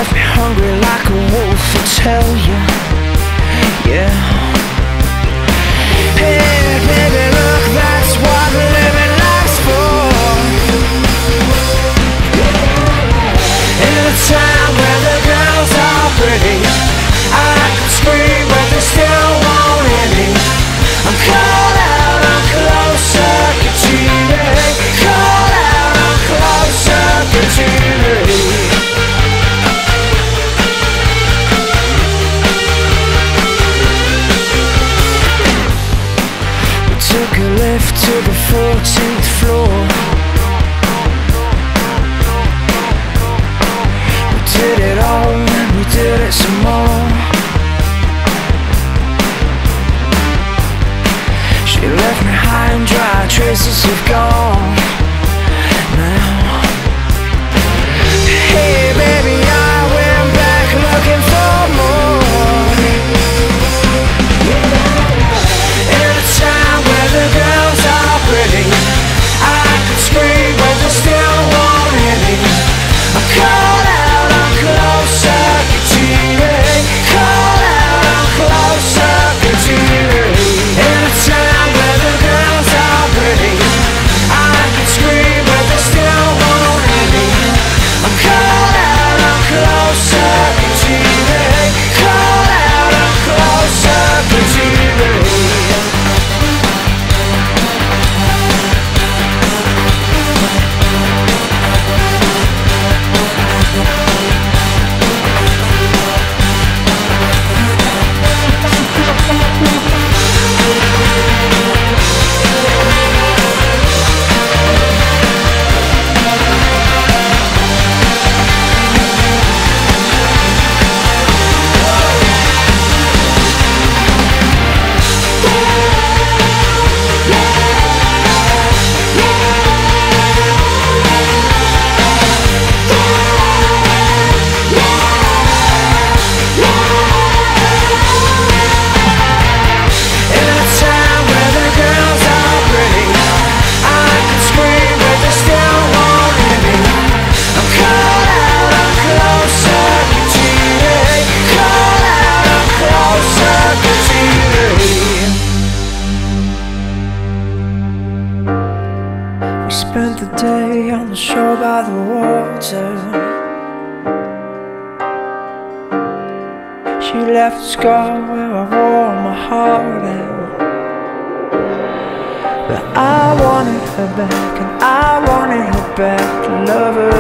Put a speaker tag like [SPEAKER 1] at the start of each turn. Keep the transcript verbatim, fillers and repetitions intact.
[SPEAKER 1] left me hungry like a wolf, I tell you, yeah. Hey, baby, look, that's what living life's for. In a time where the girls are pretty, I can scream but they still won't hear me. I'm caught out on closed circuit T V, caught out on closed circuit T V. Took a lift to the fourteenth floor. We did it all and we did it some more. She left me high and dry, traces have gone now. Hey baby, I went back looking for more. In a time where the girls are pretty, I could scream but they still won't hear me. I'm caught out on closed circuit T V, caught out on closed circuit T V. In a time where the girls are pretty, I could scream but they still won't hear me. I'm caught out on closed circuit T V, caught out on closed circuit T V. Spent the day on the shore by the water. She left a scar where I wore my heart out. But I wanted her back, and I wanted her back to love her